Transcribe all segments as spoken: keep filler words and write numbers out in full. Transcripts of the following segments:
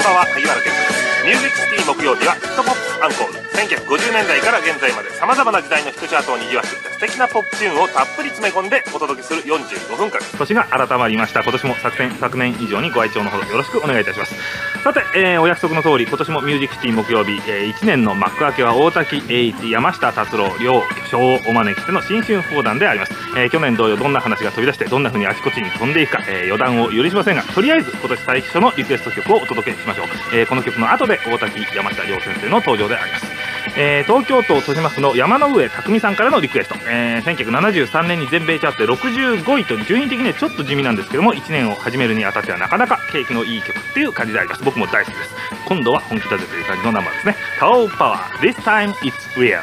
パは萩原健太です。ミュージックシティ木曜日はヒットポップアンコール。せんきゅうひゃくごじゅうねんだいから現在までさまざまな時代のヒットチャートを賑わしてきた素敵なポップチューンをたっぷり詰め込んでお届けするよんじゅうごふんかん。年が改まりました。今年も昨年昨年以上にご愛聴のほどよろしくお願いいたします。さて、えー、お約束の通り今年もミュージックシティ木曜日、えー、いちねんの幕開けは大滝栄一、山下達郎両巨匠をお招きしての新春放談であります。えー、去年同様どんな話が飛び出してどんな風にあちこちに飛んでいくか、えー、予断を許しませんが、とりあえず今年最初のリクエスト曲をお届けしましょう。えー、この曲の後で大滝山下両先生の登場であります。えー、東京都豊島区の山の上匠さんからのリクエスト、えー、せんきゅうひゃくななじゅうさんねんに全米チャートでろくじゅうごいと順位的にはちょっと地味なんですけども、いちねんを始めるにあたってはなかなか景気のいい曲っていう感じであります。僕も大好きです。今度は本気だぜという感じのナンバーですね。タオパワー This time it's real。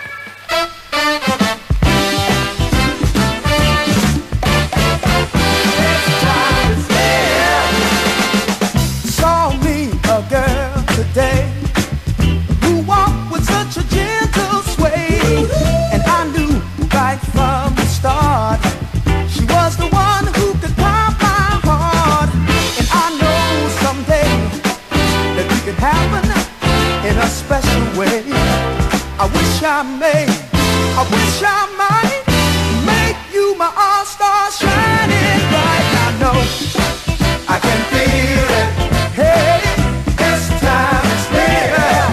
I wish I may, I wish I might make you my all-star shining bright. I know I can feel it. Hey, this time it's real.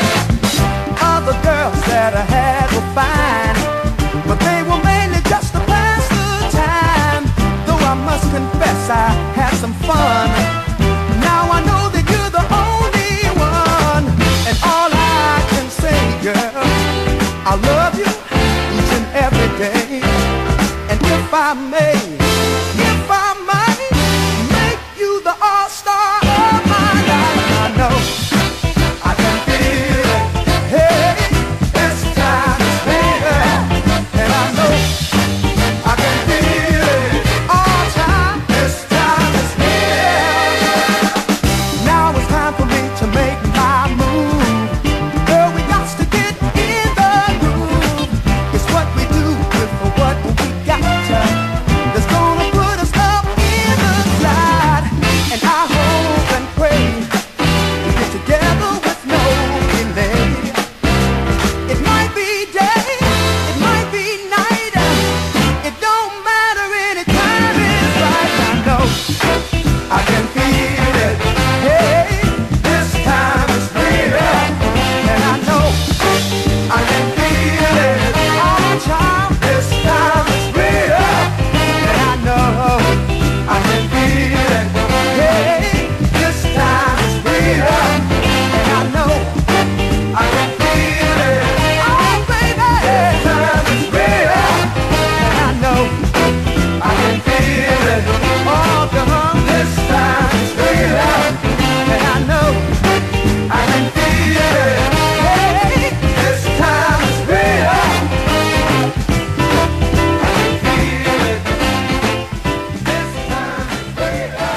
Other girls that I had were fine, but they were mainly just to pass the time. Though I must confess I had some fun. Now I know that you're the only one, and all I can say, girl, I love you each and every day. And if I may, if I might make you the all-star of my life, I know I can feel it. Hey, this time it's real. And I know I can feel it all the time. This time it's real. Now it's time for me to make my move. Girl, we got to get in the groove. It's what we do with what we got. That's gonna put us up in the slide. And I hope and pray we get together with no delay. It might be day, it might be night. It don't matter, any time is right. I know I can feel it. Hey, this time it's real. And I know I can feel it all the time. This time it's real. And I know I can feel it. Hey, this time it's real. And I know I can feel it. Oh, baby, this time it's real. And I know I can feel it. Oh, come on, this time it's real. And I know I can feel it. Hey, this time it's real. I can feel it. This time it's real.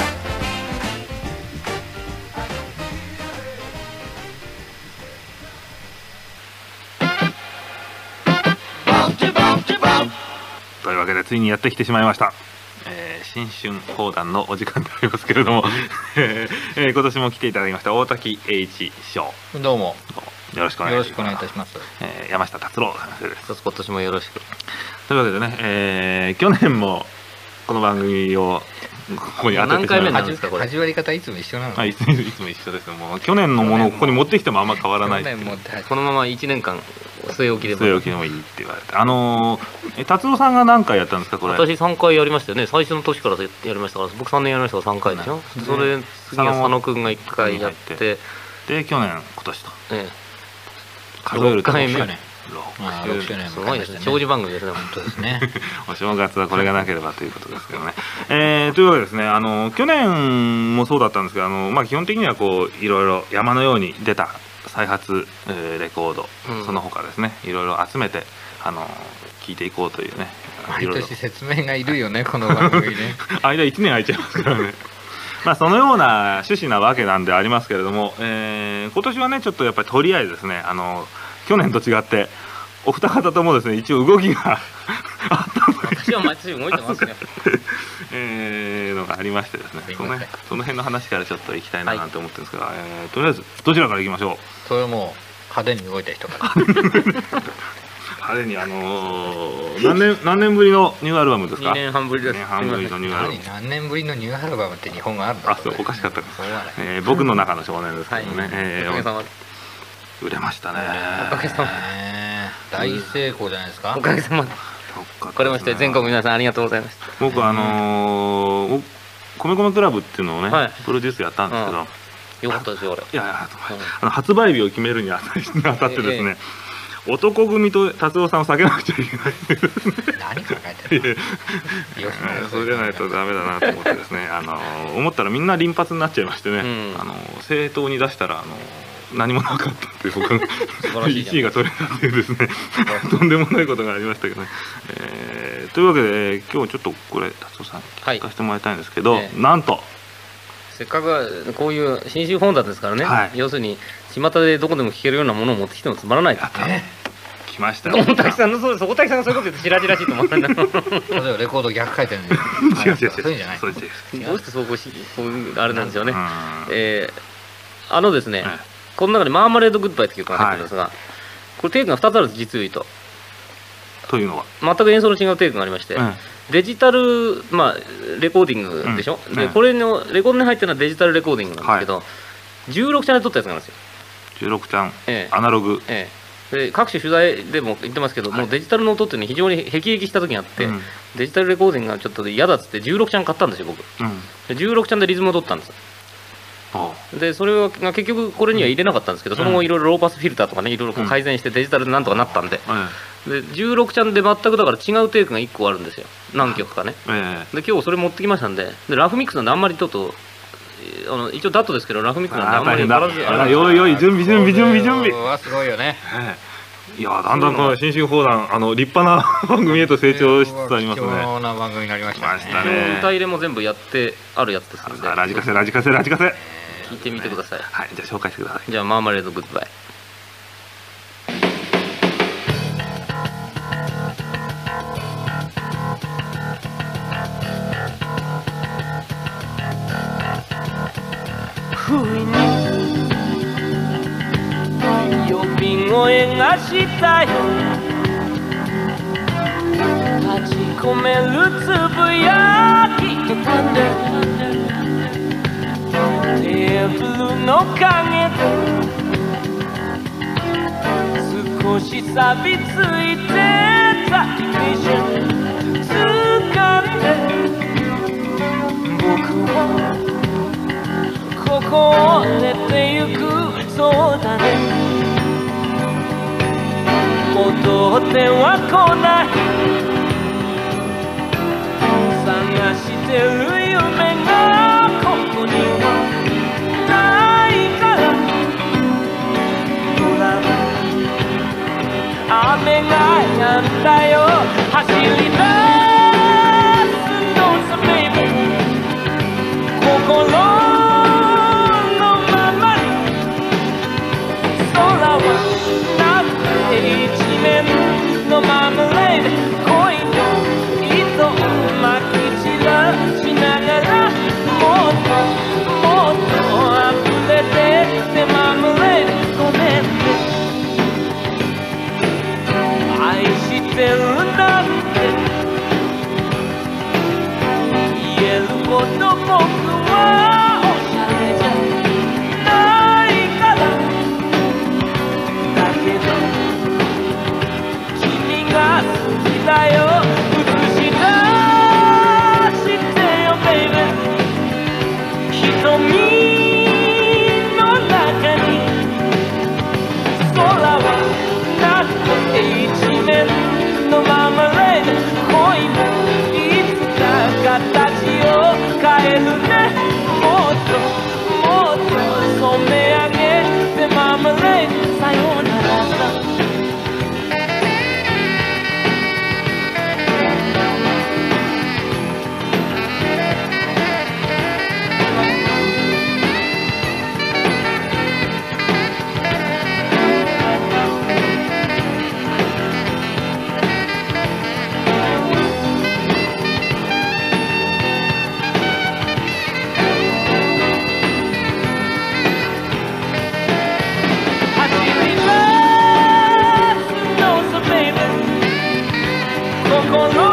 というわけでついにやってきてしまいました、えー、新春放談のお時間でありますけれども、えー、今年も来ていただきました大滝栄一師匠、 どうもよろしくお願いします。 よろしくお願いいたします。 えー、山下達郎先生です。 一つ今年もよろしく。 というわけでね、えー、去年もこの番組をここに当ててしまいました。 何回目なんですかこれ。始まり方いつも一緒なの。 はい、いつもいつも一緒です。もう去年のものをここに持ってきてもあんま変わらないっていう。 去年もこのままいちねんかん据え置きでも据え置きでもいいって言われて、あのー、達郎さんが何回やったんですかこれ。 私さんかいやりましたよね。最初の年からやりましたから、僕さんねんやりましたからさんかいでしょ。それ次は佐野くんがいっかいやって、 で去年今年と、 ええ、 数えるとろっかいめ。 ろくしゅうねんすごいですね。長寿番組ですね。本当ですね。 お正月はこれがなければということですけどね。えー、というわけでですね、あの去年もそうだったんですけど、あのまあ基本的にはこういろいろ山のように出た再発、えー、レコード、うん、その他ですね、いろいろ集めてあの聞いていこうというね。 毎年説明がいるよねこの番組ね。 間いちねん空いちゃいますからね。まあそのような趣旨なわけなんでありますけれども、えー、今年はねちょっとやっぱりとりあえずですね、あの去年と違ってお二方ともですね一応動きがあったので、 私は毎年動いてますね。 えー、のがありましてですね、そのすいませんその辺の話からちょっと行きたいななんて思ってるんですが、えーとりあえずどちらから行きましょう。 それも派手に動いた人から派手にあのー、何年何年ぶりのニューアルバムですか。 にねんはんぶりです。 にねんはんぶりのニューアルバム。 何何年ぶりのニューアルバムって日本があるんだあ、そうおかしかったです。 そうはないえー、僕の中の少年ですけどね、 はいえーおかげさまで売れましたね。 おかげさまでね大成功じゃないですかおかげさまでこれまして全国皆さんありがとうございました。 僕はあのー、米米クラブっていうのをね、 はいプロデュースやったんですけど、 うんよかったですよ俺。 いやいやあの発売日を決めるにあたってですね、男組と達夫さんを避けなくちゃいけないっていうですね何考えてるのよしそれじゃないとダメだなと思ってですね、あのー思ったらみんな輪発になっちゃいましてね、 うんあのー正当に出したらあのー何もなかったっていう僕の晴らしいじゃんいちいが取れたっていうですねとんでもないことがありましたけどね、えーというわけで、えー今日ちょっとこれ達夫さんはい聞かせてもらいたいんですけど、 ええなんとせっかくこういう新種本棚ですからね、 はい要するに巷でどこでも聞けるようなものを持ってきてもつまらないと。 来ましたよ大滝さんのそうそこ滝さんがそういうこと言ってしらじらしいと思ったんだ。ど例えばレコード逆回転で違う違う違うそういうんじゃないそういう違ううしてそうこうしこういうあれなんですよね。 うんえーあのですね、 えこの中にマーマレードグッバイって曲が入ってるんですが、これテイクがふたつあるんです、実を言うと。 というのは、 全く演奏の違うテイクがありまして、 うんデジタル、まあ、レコーディングでしょ、でうんうんこれのレコードに入ってるのはデジタルレコーディングなんですけど、じゅうろくチャンネル撮ったやつなんですよ。 じゅうろくちゃん、 ええアナログ、 ええ、で各種取材でも言ってますけど、もうデジタルの音っていうのは非常に辟易した時があって、 うんデジタルレコーディングがちょっと嫌だっつってじゅうろくチャン買ったんですよ僕。 うんでじゅうろくチャンでリズムを取ったんです。 おうでそれが結局これには入れなかったんですけど、その後いろいろローパスフィルターとかねいろいろこう改善してデジタルでなんとかなったんで、でじゅうろくチャンで全くだから違うテイクがいっこあるんですよ、何曲かね。 ええで今日それ持ってきましたんで、でラフミックスなんであんまりちょっとえーあの一応ダットですけどラフミックスなんであんまりあー大変だバランスあれあよいよい準備準備準備準備、 うわすごいよねええいやだんだんこの新春砲弾あの立派な番組へと成長しつつあります貴ね。 重な番組になりましたましたねね歌入れも全部やってあるやつですのでラジカセラジカセラジカセ、 聞いてみてください。 はい、じゃあ紹介してください。 じゃあマーマレードグッドバイ。不意に呼び声がしたよ、立ち込めるつぶやきとたんでテーブルの影で少し錆びついてたイメージ掴んで僕はここを出てゆくそうだね、戻っては来ない探してる夢がここにはないからドラマ雨が止んだよ走り出すのさベイビー心のマーマレード恋の糸をまき散らしながらもっともっと溢れてってマーマレードごめんね愛してるなんて心の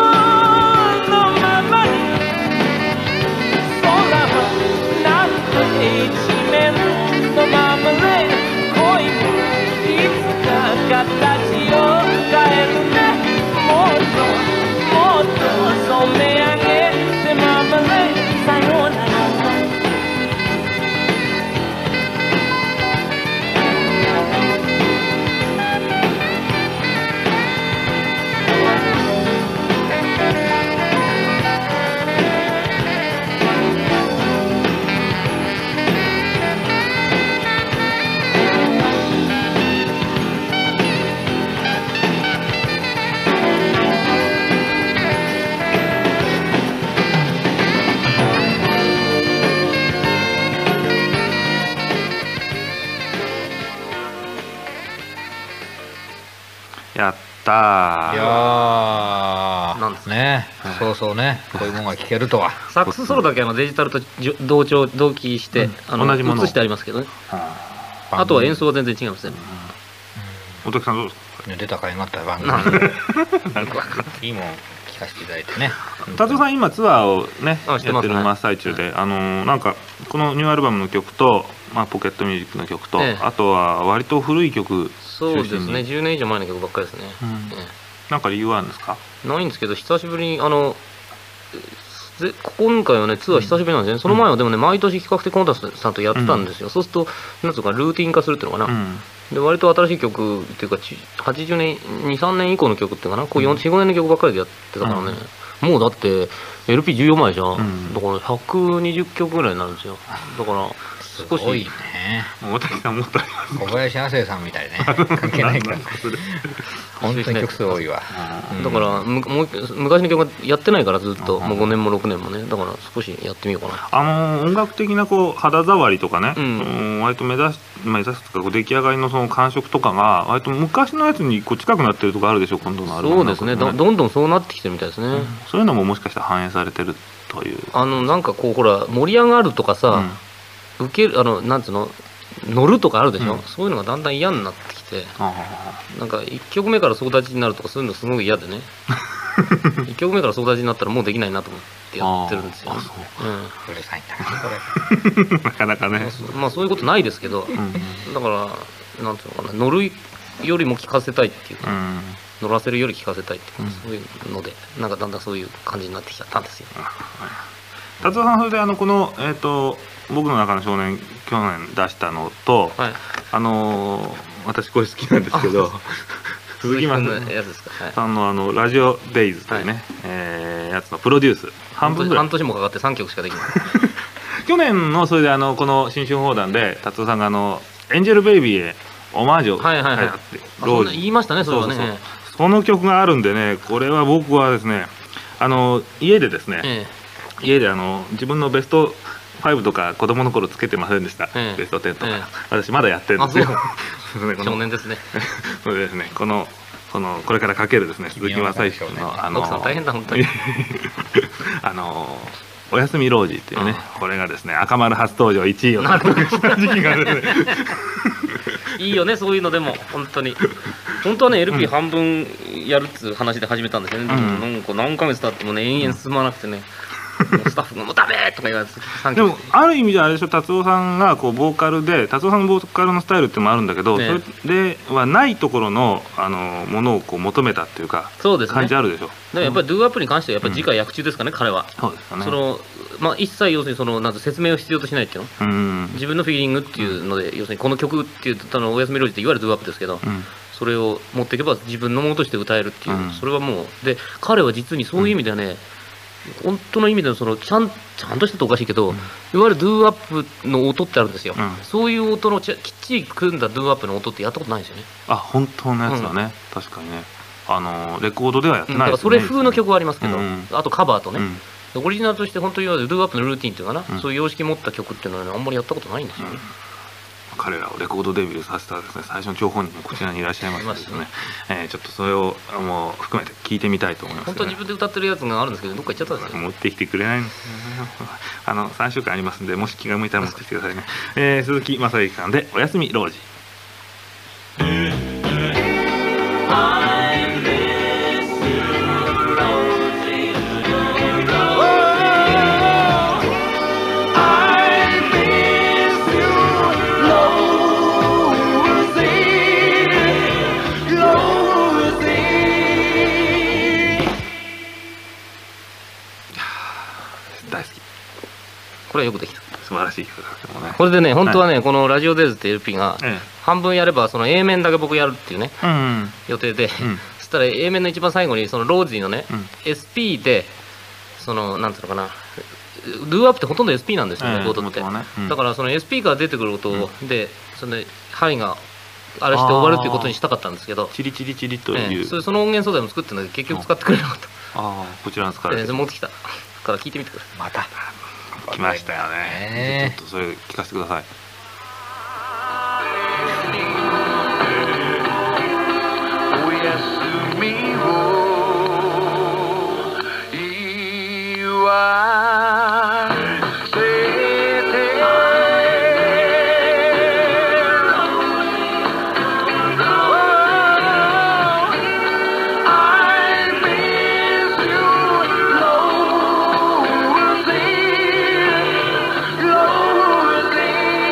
ままに空はなんと一面のままで恋もいつか形を変えるねもっともっと染め上げてままでさよならやったー。 いやーなんですね、そうそうね、こういうものが聞けるとは。 サックスソロだけあのデジタルとじょ同調同期して、 うんあの同じものを映してありますけどね。あとは演奏は全然違いますね。 おときさんどうですか？ ね出たかいがあった番組いいもん聞かせていただいてね。 達夫さん今ツアーをねあしてますねやってる真っ最中で、あのーなんかこのニューアルバムの曲と、まあ、ポケットミュージックの曲と、 ええあとは割と古い曲そうですね、じゅうねん以上前の曲ばっかりですね。 うんえなんか理由はあるんですか？ えないんですけど、久しぶりに、あの、で今回はね、ツアー久しぶりなんですね。その前はでもね、毎年比較的コンタストさんとやってたんですよ。そうすると、なんつうか、ルーティン化するっていうのかな。 うんで割と新しい曲っていうかちはちじゅうねんに、さんねん以降の曲っていうかな、こうよん、ごねんの曲ばっかりでやってたからね、もうだって エルピーじゅうよん 枚じゃん、 うんだからひゃくにじゅっきょくぐらいになるんですよ。だから少しすごいね。 大竹さんもっとあります小林亜生さんみたいね。関係ないから。本当に曲数多いわ。うんだからむもう昔の曲がやってないからずっと、 うんもうごねんもろくねんもね、だから少しやってみようかな。 あのー音楽的なこう肌触りとかね、 うんうん割と目指し目指すとかこう出来上がりのその感触とかが割と昔のやつにこう近くなってるとこあるでしょ、今度のアルバムそうですね、どどんどんそうなってきてるみたいですね。 そういうのももしかしたら反映されてるという。 あのなんかこうほら盛り上がるとかさ、受けるあのなんつうの乗るとかあるでしょ、 うんそういうのがだんだん嫌になってきて、 あなんかいっきょくめから総立ちになるとかそういうのすごく嫌でねいっきょくめから総立ちになったらもうできないなと思ってやってるんですよ、 ああそううるさいんだなこれ。 なかなかね、 うん、まあそういうことないですけど、 うんだからなんていうのかな、乗るよりも聞かせたいっていうか、 うん乗らせるより聞かせたいっていうか、 うんそういうのでなんかだんだんそういう感じになってきちゃったんですよ。 達夫さん、それであのこの、えー、と僕の中の少年去年出したのと、 はい、 あのー私これ好きなんですけど鈴木雅君のやつですか、はい、 さんのあのラジオデイズというね、 はいえーやつのプロデュース半分ぐらい半年もかかってさんきょくしかできない去年のそれであのこの新春砲弾で達夫さんがあのエンジェルベイビーへオマージュをはいはいはいやってあそんな言いましたねそれはね。 そうそうそうその曲があるんでね、これは僕はですねあの家でですね、 え家であの自分のベストファイブとか子供の頃つけてませんでした、 ええベストテンとか、 ええ私まだやってるんですよあそうですねこの少年ですね。 そうですねこのこのこれからかけるですね鈴木雅之君のあの奥さん大変だ本当にあのおやすみロージーっていうね、 うこれがですね赤丸初登場いちいを獲得した時期がですねいいよねそういうのでも本当に本当はね エルピー 半分やるっつう話で始めたんですよね、 んなんか何ヶ月経ってもね延々進まなくてね、もうスタッフがもうダメとか言われてさんでもある意味であれでしょ、達夫さんがこうボーカルで達夫さんのボーカルのスタイルっていうのもあるんだけど、 ねそれではないところのあのものをこう求めたっていうかそうですね。 感じあるでしょ。 でもやっぱりドゥーアップに関してはやっぱり次回役中ですかね、彼は。 そうですよね。 そのまあ、一切要するにそのなんて説明を必要としないっていうの、 うん自分のフィーリングっていうので、要するにこの曲っていうあのおやすみロジっていわゆるドゥーアップですけど、 うんそれを持っていけば自分のものとして歌えるっていう、 うんそれはもうで彼は実にそういう意味ではね、本当の意味でのそのちゃんちゃんとしたとおかしいけど、いわゆるドゥーアップの音ってあるんですよ、 うんそういう音のちゃきっちり組んだドゥーアップの音ってやったことないんですよね。 あ本当のやつだね、確かにねあのレコードではやってうんだからそないですよね。 れ風の曲はありますけど、 うんあとカバーとね、 うんオリジナルとして本当にいわゆるドゥーアップのルーティンっていうかな、 うんそういう様式持った曲っていうのは、ね、あんまりやったことないんですよね。 彼らをレコードデビューさせたですね最初の張本人もこちらにいらっしゃいますのでですねいます、 えーちょっとそれをあもう含めて聞いてみたいと思います本当は自分で歌ってるやつがあるんですけど、どっか行っちゃったんですよ。 持ってきてくれないんですよねあのさんしゅうかんありますんで、もし気が向いたら持ってきてくださいね、えー鈴木雅之さんでおやすみロージ。 I miss you これはよくできた。 素晴らしい曲だけどもね。 これでね、本当はね、このラジオデイズって エルピー がえ半分やればその A 面だけ僕やるっていうねえ、うん予定で、 んそしたら A 面の一番最後にそのロージーのね、 うんエスピー でそのなんていうのかな、ドゥーアップってほとんど エスピー なんですよね、 ええボードって、 元はねうんだからその エスピー から出てくる音で、その針があれして終わるっていうことにしたかったんですけど、 チリチリチリとえいう、 えそれその音源素材も作ってるんだけど結局使ってくれなかった、 ああこちらの使われええて持ってきたから聞いてみてください。 またきましたよね。 ねちょっとそれ聞かせてください。 おやすみを言わせてI miss you lonely, lonely.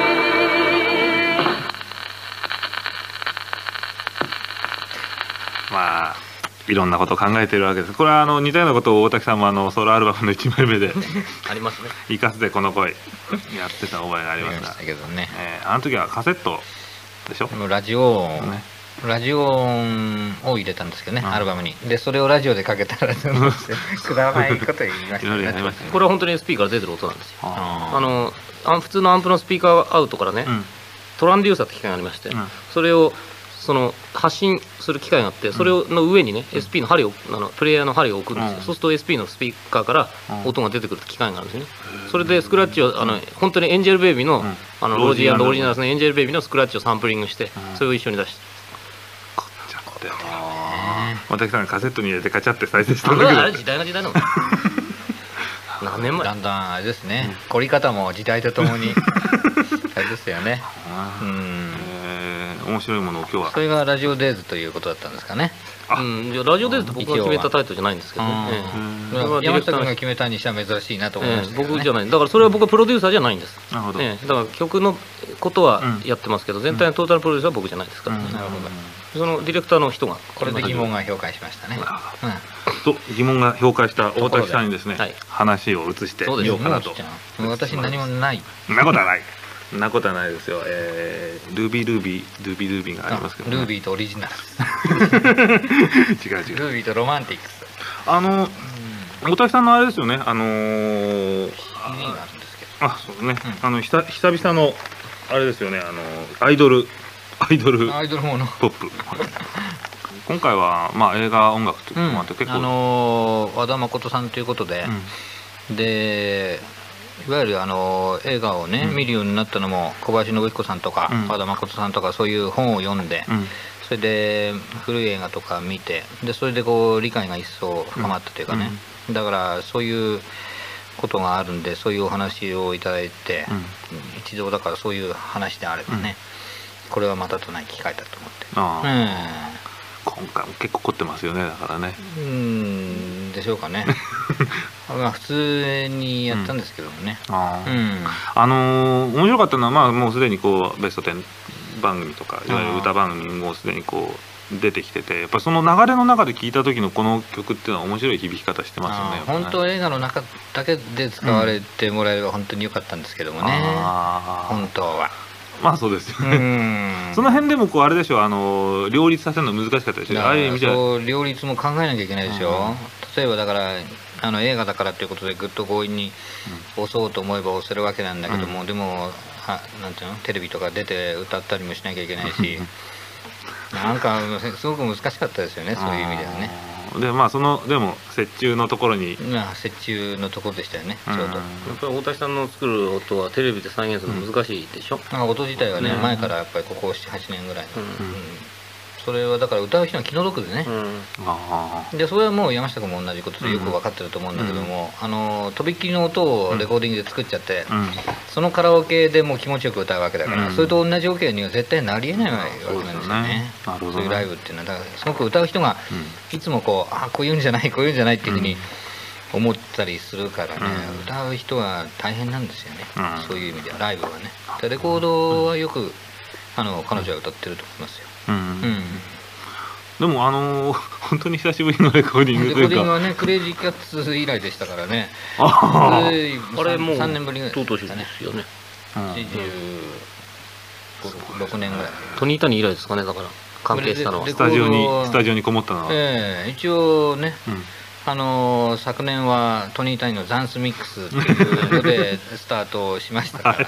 まあいろんなことを考えているわけです。これはあの似たようなことを大滝さんもあのソロアルバムのいちまいめでありますね。 生かすでこの声やってた覚えがありますがありました、けどね。 えーあの時はカセットでしょ、 でもラジオ音、 ねラジオ音を入れたんですけどね、 うんアルバムに。で、それをラジオでかけたら、くだらないこと言いましたいろいろやりね。 ましたね。 これは本当に エスピー から出てる音なんですよ。 ああのあ普通のアンプのスピーカーアウトからね、 ーうんトランデューサーって機械がありまして、 うんそれをその発信する機械があって、それをの上にね、エスピー の針をあのプレイヤーの針を置くんですよ、 うんそうすると エスピー のスピーカーからうん音が出てくる機械があるんですね、それでスクラッチをあの本当にエンジェルベイビーの,、 んあのロージーオリジナルスのエンジェルベイビーのスクラッチをサンプリングして、 うんそれを一緒に出して、 こっちゃこって大滝さんがカセットに入れてカチャって再生したあんだけどれあれ時代の時代なの何年前だんだんあれですね、凝り方も時代とともにあれですよね。うんえー面白いものを今日はそれがラジオデイズということだったんですかね。 あうん、いやラジオデイズって僕が決めたタイトルじゃないんですけどね、ええうんそれはディ山レクターの下君が決めたにしては珍しいなと思いまええしたけどね。 僕じゃない、だからそれは僕はプロデューサーじゃないんです、 なるほど、 ええだから曲のことはうんやってますけど、全体のトータルプロデューサーは僕じゃないですからね、 うんなるほど。 そのディレクターの人がこれで疑問が評価しましたね。 と疑問が評価した大滝さんにですね、 はい話を移してそうですみようかなと。 うん、私何もない。 そんなことはない。そんなことはないですよ。えー、ルービールービールービールービーがありますけど、ね、 ルービーとオリジナル。 違う違う。 ルービーとロマンティックス。 あの大滝さんのあれですよね。あのー、 シーディーがあるんですけど。 あそうね、あのひた久々のあれですよね。あのアイドルアイドルアイドルもの。 ポップ。今回はまあ映画音楽ということもあって結構、 あのー和田誠さんということで、 うんでいわゆるあの映画をね、 うん見るようになったのも小林信彦さんとか、 うん和田誠さんとかそういう本を読んで、 うんそれで古い映画とか見て、でそれでこう理解が一層深まったというかね、だからそういうことがあるんで、そういうお話をいただいて、 うん一度だからそういう話であればね、これはまたとない機会だと思って。 ああうん今回も結構凝ってますよね。だからね。 うーんでしょうかね。まあ普通にやったんですけどもね。 あーうん。 あのー面白かったのは、まあ、もうすでにこうベストテン番組とかいわゆる歌番組もすでにこう出てきてて、やっぱその流れの中で聴いた時のこの曲っていうのは面白い響き方してますよね。 あーやっぱね本当映画の中だけで使われてもらえれば本当に良かったんですけどもね。 あー本当は。 まあそうですようね。 ん。 その辺でもこうあれでしょう、あのー両立させるの難しかったでしょ。ああいう意味じゃそう両立も考えなきゃいけないでしょ。例えばだからあの映画だからということでぐっと強引に押そうと思えば押せるわけなんだけども、でもはなんていうのテレビとか出て歌ったりもしなきゃいけないし、なんかすごく難しかったですよね、そういう意味ではね。 あーでまあそのでも折衷のところに、 まあ折衷のところでしたよね、ちょうど。 うんやっぱり大滝さんの作る音はテレビで再現するの難しいでしょ、 なんか音自体はね、 うん前からやっぱりここななはちねんぐらいの、 うんうんそれはだから歌う人が気の毒でね、 うんあでそれはもう山下君も同じことでよく分かってると思うんだけども、あのとびっきりの音をレコーディングで作っちゃって、 ーうんそのカラオケでもう気持ちよく歌うわけだから、 うんそれと同じオケには絶対なりえないわけなんですよね。 そうですよねなるほどねそういうライブっていうのはだからすごく歌う人がいつもこうあこういうんじゃないこういうんじゃないっていうふうに思ったりするからね、 うん歌う人は大変なんですよね、 うんそういう意味ではライブはね。でレコードはよくあの彼女は歌ってると思いますよ。 うんうんでもあのー本当に久しぶりのレコーディングレというか、 コーディングはねクレイジーキャッツ以来でしたからね。 ああ、 えーあれもうさんねんぶりぐらいとうとうでですかね。 すよね。 うんはちじゅうろくねんぐらい。 トニー・タニー以来ですかね、だから関係したのはレスタジオにレコードはスタジオにこもったのは、 ええ一応ね、 うんあのー昨年はトニー・タニーのザンスミックスっていうのでスタートをしましたから、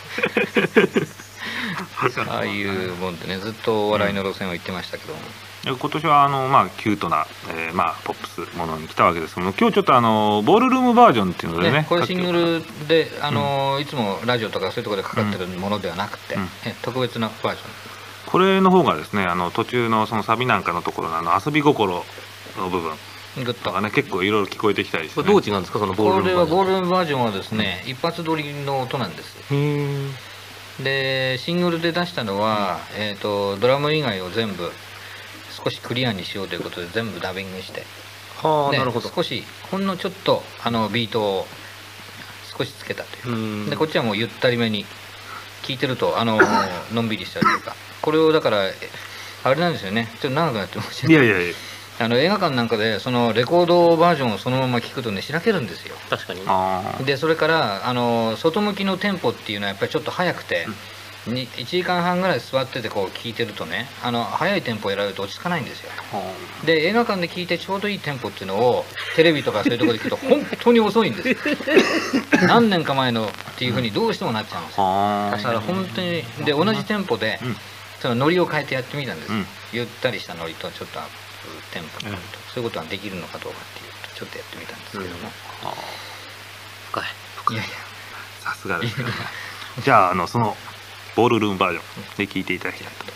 ああいうもんでねずっとお笑いの路線を行ってましたけども、 で今年はあの、まあ、キュートな、えーまあ、ポップスものに来たわけですけども、今日ちょっとあのボールルームバージョンっていうのでね、 ね、これシングルで、あのーいつもラジオとかそういうところでかかってるものではなくて、 うんえ特別なバージョン。 これの方がですね、あの途中のそのサビなんかのところのあの遊び心の部分グッととかね、結構いろいろ聞こえてきたりして、 これね、 どう違うんですか、そのボーこルれはゴールルデンバージョンはですね、一発撮りの音なんです。 へーでシングルで出したのは、えー、とドラム以外を全部少しクリアにしようということで全部ダビングして、ではあ、なるほど。 少しほんのちょっとあのビートを少しつけたというう、 んでこっちはもうゆったりめに聴いてるとあののんびりしたというか、これをだからあれなんですよね、ちょっと長くなってましたいやいやいや、 あの映画館なんかでそのレコードバージョンをそのまま聴くとねしらけるんですよ。 確かに。 あーでそれからあの外向きのテンポっていうのはやっぱりちょっと速くて、にいちじかんはんぐらい座っててこう聴いてるとね、あの速いテンポやられると落ち着かないんですよ。で映画館で聴いてちょうどいいテンポっていうのをテレビとかそういうところで聞くと本当に遅いんですよ。何年か前のっていうふうにどうしてもなっちゃうんですよ。 あだから本当にで同じテンポで、 うんそのノリを変えてやってみたんです、 うんゆったりしたノリとちょっとアップテンポのノリと、 うんそういうことができるのかどうかっていうとちょっとやってみたんですけども、 深い。 いやいやさすがですね。じゃあ、あのそのボールルームバージョンで聴いていただきたいと。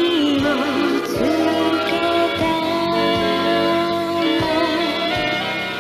「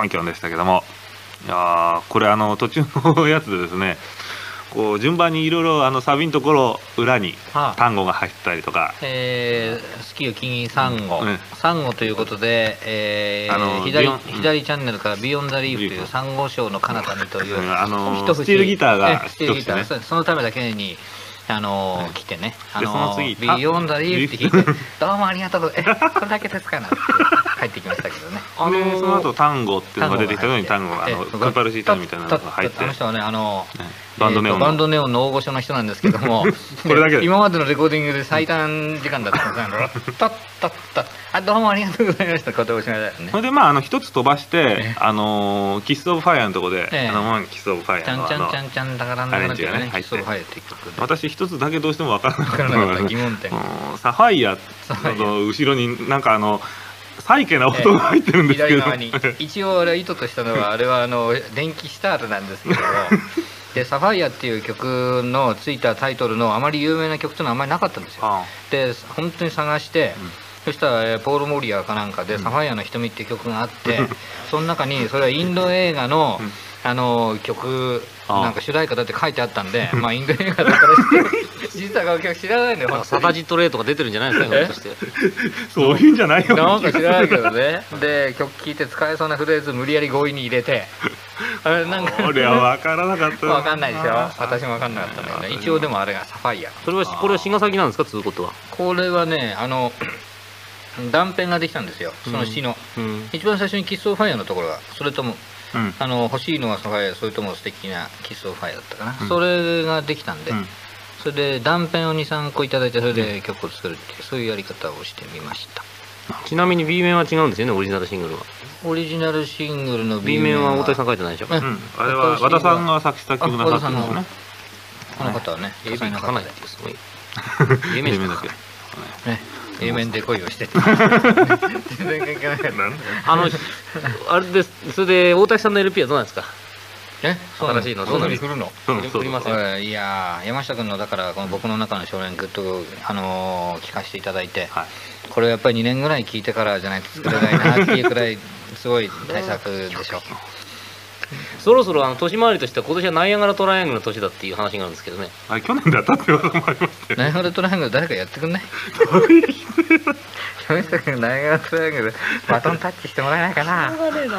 ョンキョンでしたけども、いやーこれあの途中のやつでですね、こう順番にいろいろあのサビのところ裏にはあ単語が入ったりとか、 えー、スキー金サンゴ、 うんサンゴということで、えーあの左ビヨン左チャンネルからビヨンザリーフというサンゴ礁の彼方にという、 うんあの一節スチールギターがえスチールギター、 一節ねそそのためだけにあのー来てね、あでのその次ビヨンザリーフって弾いてどうもありがとうございます、えこれだけですかなって帰ってきましたけどね。 あのその後単語っていうのが出てきたように単語があのええクーパルシータみたいなのが入ってあの人はね、あのねバンドネオンのえーとバンドネオンの大御所の人なんですけどもこれだけで今までのレコーディングで最短時間だったんですよ。タッタッタッあどうもありがとうございました。これおしまいだよねそ。れでまああの一つ飛ばしてええあのキス・オブ・ファイアのところでええあのまあキス・オブ・ファイちゃんアのあのちゃんちゃんちゃんだからなんだからっていうね、 アレンジがね入ってキスオブファイアっていう曲で。 私一つだけどうしても分からなかったわからなかったのが疑問点。 うんサファイアサファイアの後ろになんかあのサイケな音が入ってるんですけど、 左側に一応俺は意図としたのはあれはあの電気スタートなんですけどでサファイアっていう曲のついたタイトルのあまり有名な曲っていうのはあまりなかったんですよ。 あで本当に探して、そしたらえーポール・モリアーかなんかで「サファイアの瞳」っていう曲があって、その中にそれはインド映画の、あの曲あなんか主題歌だって書いてあったんで、まあインド映画だからして実は楽曲知らないんだよ。本当にサタジットレーとか出てるんじゃないですか、ひょっとして。 そういうんじゃないよなんか知らないけどね。で曲聴いて使えそうなフレーズ無理やり強引に入れて、あれなんかこれは分からなかったわかんないでしょ。私もわかんなかったんだよね。一応でもあれがサファイア。 それは、これは茅ヶ崎なんですか、つうことは。 これはね、あの断片ができたんですよ。その詩の、 うん。 一番最初にキス・オブ・ファイアのところが、それともうんあの欲しいのはサファイア、それとも素敵なキス・オブ・ファイアだったかな、 うんそれができたんで、 うんそれで断片をにさんこいただいて、それで曲を作るっていう、そういうやり方をしてみました。 ちなみに B 面は違うんですよね、オリジナルシングルは。 オリジナルシングルの B 面は大谷さん書いてないでしょ。 えうんあれは和田さんが作詞作曲なさってるんですよねこの方はね、 A 面書かないっていう、すごい。A 面しか書かない。 ね、A 面で恋をして全然関係なかったあの、あれです、それで大滝さんの エルピー はどうなんですか。 え新しいのどうなる振るのうんそう振りますよ。 えーいやー山下君のだからこの僕の中の少年グッと、あのー聞かせていただいて、 はいこれやっぱりにねんぐらい聞いてからじゃないと作れないなっていうくらいすごい大作でしょ。 そろそろあの年回りとしては今年はナイアガラトライアングルの年だっていう話があるんですけどね。 あれ去年だったって噂もありますけどナイアガラトライアングル誰かやってくんない？山下君ナイアガラトライアングルバトンタッチしてもらえないかな。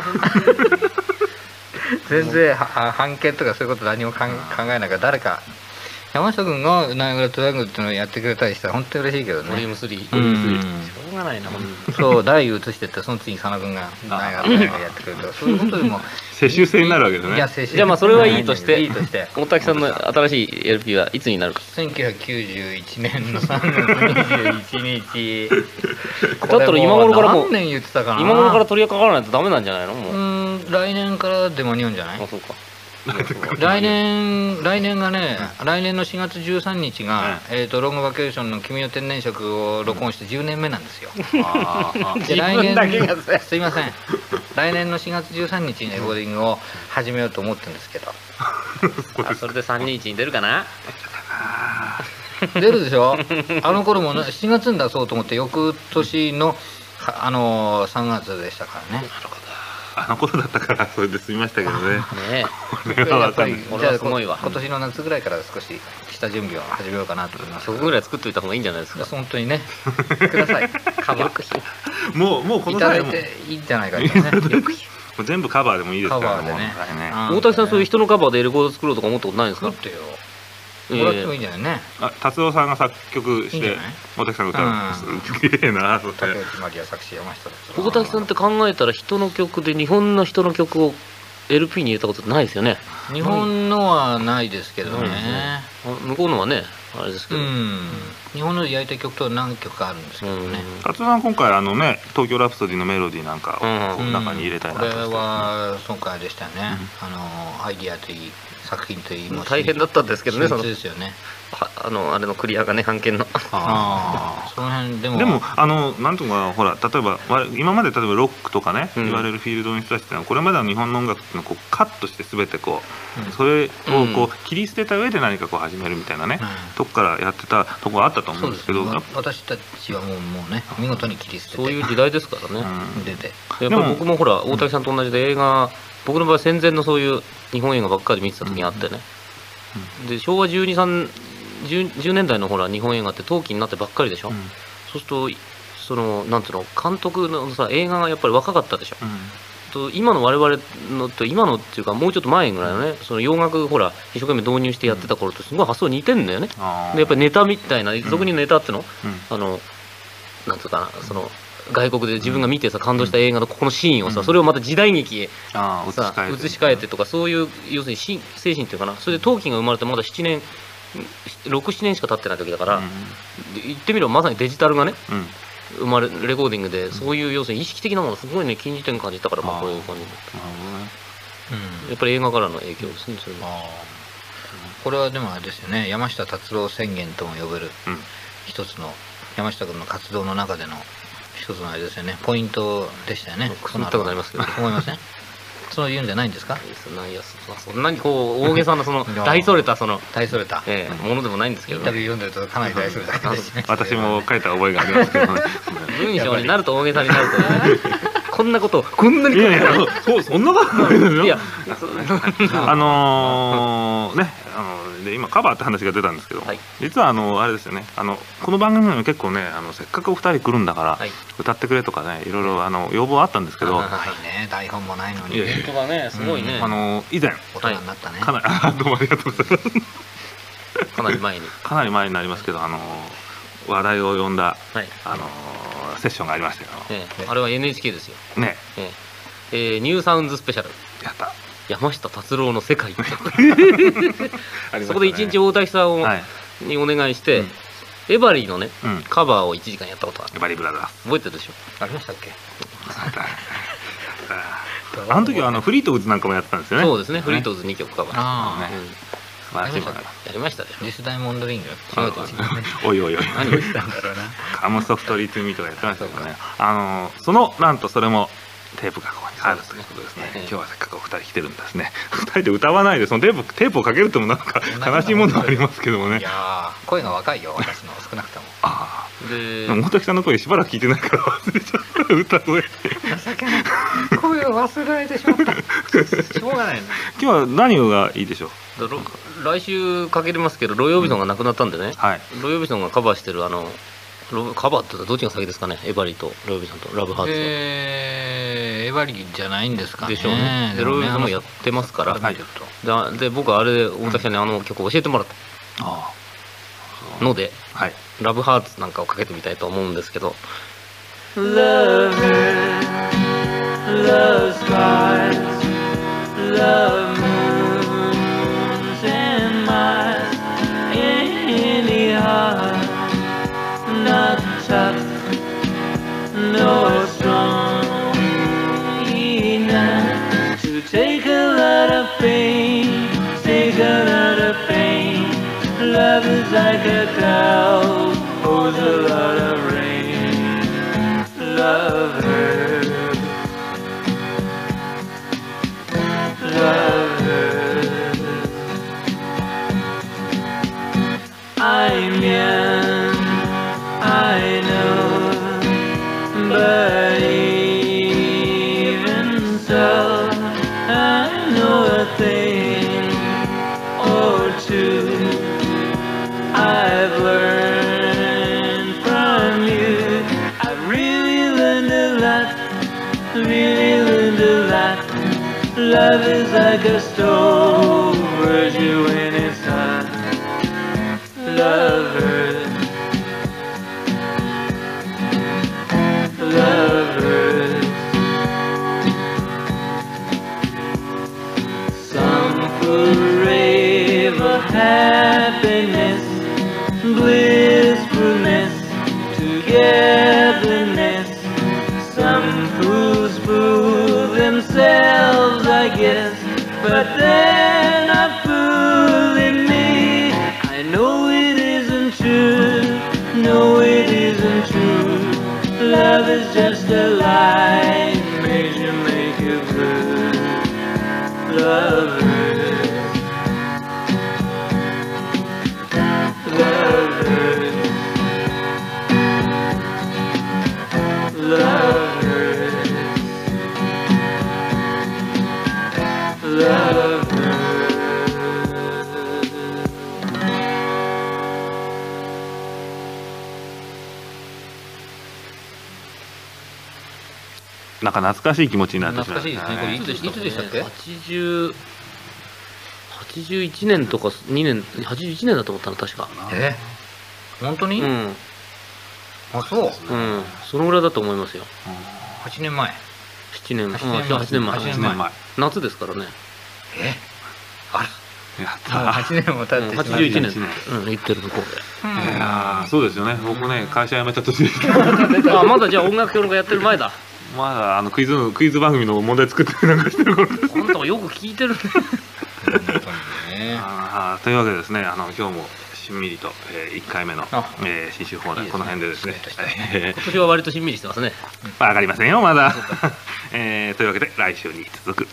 全然はは判決とかそういうこと何もかん考えないから誰か山下君がナイアガラトライアングルっていうのをやってくれたりしたら本当に嬉しいけどね。 ボリュームスリー。 うんしょうがないな、ほんとそう台移してってその次に佐野君がナイアガラトライアングルやってくれるとかそういうことでも世襲制になるわけですねいや世襲じゃあまあそれはいいとしていいとして大滝さんの新しい エルピー はいつになるか。 せんきゅうひゃくきゅうじゅういちねんのさんがつにじゅういちにちだったら今頃からもう何年言ってたかな。 今頃から取り掛からないとダメなんじゃないのもう。 うーん来年からで間に合うんじゃないあ、そうか。 来年来年がね、来年のしがつじゅうさんにちが、えー、とロングバケーションの「君の天然色」を録音してじゅうねんめなんですよ。 あーあで来年だけがさすいません来年のしがつじゅうさんにちにレコーディングを始めようと思ってるんですけどあ、それでさんにちに出るかな。 出るでしょ。あの頃もねしちがつに出そうと思って翌年のはあのーさんがつでしたからね。 あの頃だったからそれで済みましたけどねねこれは分かんないこれはすごいわじゃあこ今年の夏ぐらいから少し下準備を始めようかなと思います。 曲ぐらい作っといた方がいいんじゃないですか。 本当にねくださいカバーもうもうこいただの際もういていいんじゃないかとね。よくもう全部カバーでもいいですカからバーでねもうはいねあ大滝さんそういう人のカバーでレコード作ろうとか思ったことないんですか。 作ってよもらってもいいんじゃないね。 あ達夫さんが作曲していいんじゃない大滝さんが歌うんです綺麗なそれ竹内まりや作詞山下です大滝さんって考えたら人の曲で日本の人の曲を エルピー に入れたことってないですよね。 日本のはないですけどね。 あ向こうのはねあれですけど。 うん日本ので焼いた曲と何曲かあるんですけどね。 達夫さん今回あのね東京ラプソディのメロディーなんかをうんこう中に入れたいなとこれしては今回でしたよね、あのアイディアといい作品といいます大変だったんですけどね、その秀逸ですよね。 はあのあれのクリアがね、版権の。 ああ、その辺でもでもあのなんとかほら例えばわ今まで例えばロックとかね、 うん言われるフィールドの人たちってのはこれまでの日本の音楽っていうのをこうカットして全てこう、 うんそれをこうう切り捨てた上で何かこう始めるみたいなね、 うんとこからやってたとこがあったと思そううんですすでけど、 けど、私たちはもうもうね見事に切り捨ててそういう時代ですからね。 うん出て、 やっぱり僕もほら大竹さんと同じで映画、僕の場合戦前のそういう日本映画ばっかり見てた時があってね、で昭和じゅうに、さん 10, じゅうねんだいのほら日本映画って陶器になってばっかりでしょ、 うんそうするとそのなんていうの、監督のさ映画がやっぱり若かったでしょ、 うんと今の我々のと今のっていうかもうちょっと前ぐらいのね、その洋楽ほら一生懸命導入してやってた頃とすごい発想似てんだよね。 あーでやっぱりネタみたいな、俗にネタっての、 うんあのなんつうかな、その外国で自分が見てさ感動した映画のここのシーンをさ、 うんそれをまた時代劇へあー移しさ替えて移し替えてとか、そういう要するにし精神っていうかな、それで陶器が生まれてまだななねんろく、ななねんしか経ってない時だから、で言ってみればまさにデジタルがねうんうん生まれレコーディングで、そういう要するに意識的なものすごいね近似点感じたから、まああーこういう感じでなるほどねうんやっぱり映画からの影響ですね、それは。 あーこれはでもあれですよね、山下達郎宣言とも呼べるうん一つの山下君の活動の中での一つのあれですよね、ポイントでしたよね。 くすぐったくなりますけど思いません？そういうんじゃないんですか？ そんないやそそんなにこう大げさなそのいや大それたその、 大それた、 ええものでもないんですけどインタビュね、 ー読んでるとかなり大それた感じですね。 私も書いた覚えがありますけどね文章になると大げさになるとねこんなことをこんなにいやいやそうそんなことないですよいやあのーねあので今カバーって話が出たんですけど、 はい実はあのあれですよね、あのこの番組でも結構ね、あのせっかくお二人来るんだから、 はい歌ってくれとかね、いろいろあの要望あったんですけど、 はいあはいね、台本もないのにいやいや本当だね、すごいね、 の以前大人になったね。 かなりあどうもありがとうございますかなり前に、 かなり前になりますけど、あの話題を呼んだはいあのセッションがありましたよええあれは エヌエイチケー ですよ、 ね。 ええええニューサウンズスペシャルやった山下達郎の世界ありましたねそこで一日大滝さんを、 はいにお願いして、 うんエバリーのねうんカバーをいちじかんやったことある、 バリブラザーズ覚えてるでしょ。 ありましたっけ？ あの時はあのフリートウッズなんかもやってたんですよね。 そうですね、フリートーズにきょくカバーして、 ああ、 ねうん素晴らしいものがやりましたでしょ。 デスダイモンドリング。 違う違う違うおいおいおい何を言ったんだだろうな。 カムソフトリートミーとかやってましたけどね、あのそのなんとそれもテープがここにあるということですね。 そうですね今日はせっかくお二人来てるんですね。二人で歌わないでそのテープテープをかけるともなんか悲しいものがありますけどもねい。やー、声が若いよ、私の少なくとも。 あであ、大滝さんの声しばらく聞いてないから忘れちゃった歌声。 情けない。声を忘れられてしまった。しょうがないね。 今日は何がいいでしょう。 ろ来週かけれますけど、ロイ・オビソンが亡くなったんでね、 はい。 ロイ・オビソンがカバーしてるあのロカバーって言ったらどっちが先ですかね、エバリーとロイ・オビソンとラブハーツと、 えー、エバリーじゃないんですかね。 でしょうね。でロイ・オビソンもやってますから、 はいだで僕はあれで大滝さんにあの曲を教えてもらったあので、 あ、はい。 ラブハーツなんかをかけてみたいと思うんですけど、Love her, love skies, love moons and miles, any heart not tough nor strong enough to take a lot of pain, take a lot of pain. Love is like a cloud, pours a lot of rain. Love her, love her. I'm young, I know, but even so, I know a thing or two. I've learned from you. I really learned a lot, really learned a lot. Love is like a stove, burns you when it's hot. Love her, love her. Some forever happiness, blissfulness, togetherness. Some fools fool themselves, I guess, but they Love is just a lie, makes you make you blue. Love hurts. Love hurts. Love hurts. Love hurts. なんか懐かしい気持ちになってしま懐かしいですね。これいつでしたいつでしたっけ？ はちじゅう、はちじゅういちねんとかにねん、はちじゅういちねんだと思ったの確か。 え本当に？ うん、 あ、そう。 うん、そのぐらいだと思いますよ。 はちねんまえ。 ななねん、うん、 はちねんまえはちねんまえ。 はちねんまえ夏ですからね。 えあら。 やっもうたはちねんも経ってしまはちじゅういちねん、 はちじゅういちうん、行ってる向こううんいやーそうですよね。僕ね会社辞めた途中で。あ、まだじゃあ音楽評論家やってる前だ。 まだあのクイズのクイズ番組の問題作ってなんかしてる頃です。 あんたはよく聞いてるね。 本当にね。 あーというわけでですね、あの今日もしんみりと、えー、いっかいめのあ、 えー、新春放題いいですねこの辺でですねしっかりとしたえ今年は割としんみりしてますね。 ーわかりませんよまだ、えー、というわけで来週に続く。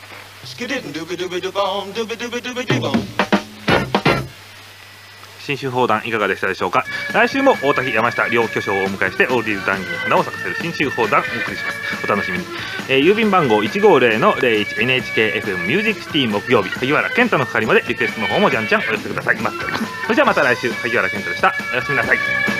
Skididoo-doo-doo-doo-bom, 新春放談いかがでしたでしょうか。来週も大滝山下両巨匠をお迎えしてオーディーズ談義に花を咲かせる新春放談をお送りします。お楽しみに。えー、郵便番号 いちごぜろのぜろいちエヌエイチケーエフエム ミュージックシティ木曜日萩原健太の係までリクエストの方もじゃんじゃんお寄せください。待っております。それじゃあまた来週。萩原健太でした。おやすみなさい。